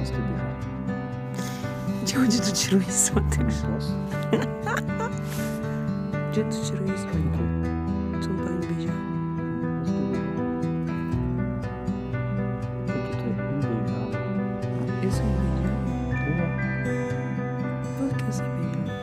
posso te beijar. De onde tu tirou isso, Matheus? Posso? De onde tu tirou isso, Matheus? Tu não pode me beijar. Posso te beijar. Porque tu é imbeijável. Eu sou beijar? Tu é. Por que eu sou beijar?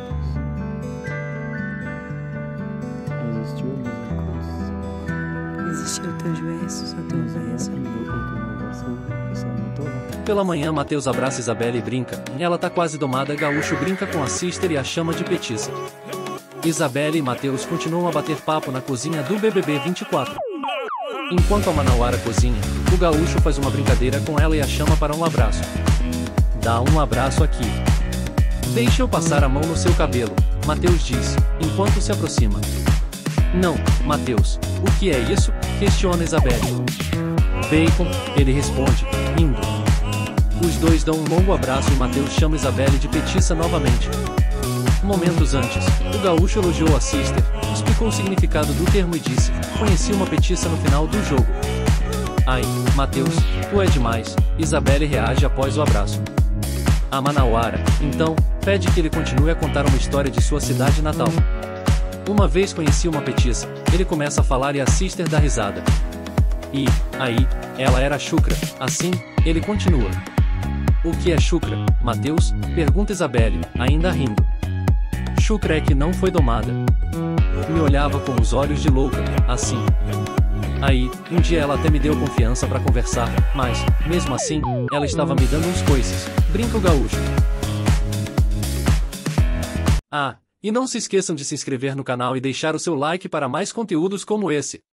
Existiu a mesma coisa. Existiu teus versos, o teu Mas ela verso. aprendeu com o teu verso. Você anotou, né? Pela manhã, Matheus abraça Isabelle e brinca. Ela tá quase domada. Gaúcho brinca com a sister e a chama de petiça. Isabelle e Matheus continuam a bater papo na cozinha do BBB 24. Enquanto a Manauara cozinha, o Gaúcho faz uma brincadeira com ela e a chama para um abraço. Dá um abraço aqui. Deixa eu passar a mão no seu cabelo, Matheus diz, enquanto se aproxima. Não, Matheus, o que é isso? Questiona Isabelle. Bacon, ele responde, rindo. Os dois dão um longo abraço e Matheus chama Isabelle de petiça novamente. Momentos antes, o Gaúcho elogiou a sister, explicou o significado do termo e disse: conheci uma petiça no final do jogo. Ai, Matheus, tu é demais, Isabelle reage após o abraço. A Manauara, então, pede que ele continue a contar uma história de sua cidade natal. Uma vez conheci uma petiça, ele começa a falar e a sister dá risada. E, aí, ela era chucra, assim, ele continua. O que é chucra, Matheus? Pergunta Isabelle, ainda rindo. Chucra é que não foi domada. Me olhava com os olhos de louca, assim. Aí, um dia ela até me deu confiança pra conversar, mas, mesmo assim, ela estava me dando uns coices, brinca o Gaúcho. Ah, e não se esqueçam de se inscrever no canal e deixar o seu like para mais conteúdos como esse.